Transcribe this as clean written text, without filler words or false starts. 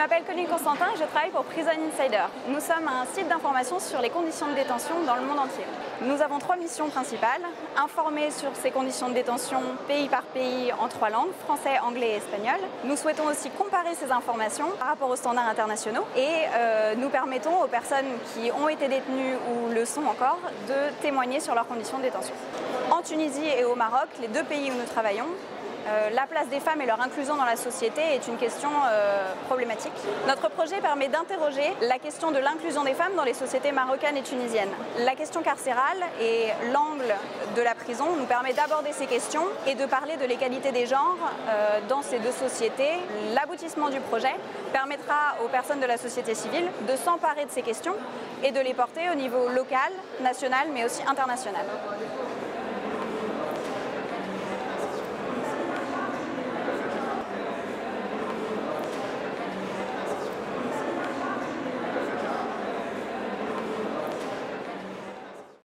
m'appelle Colline Constantin et je travaille pour Prison Insider. Nous sommes un site d'information sur les conditions de détention dans le monde entier. Nous avons 3 missions principales. Informer sur ces conditions de détention pays par pays en 3 langues, français, anglais et espagnol. Nous souhaitons aussi comparer ces informations par rapport aux standards internationaux et nous permettons aux personnes qui ont été détenues ou le sont encore de témoigner sur leurs conditions de détention. En Tunisie et au Maroc, les 2 pays où nous travaillons, la place des femmes et leur inclusion dans la société est une question problématique. Notre projet permet d'interroger la question de l'inclusion des femmes dans les sociétés marocaines et tunisiennes. La question carcérale et l'angle de la prison nous permet d'aborder ces questions et de parler de l'égalité des genres dans ces 2 sociétés. L'aboutissement du projet permettra aux personnes de la société civile de s'emparer de ces questions et de les porter au niveau local, national mais aussi international.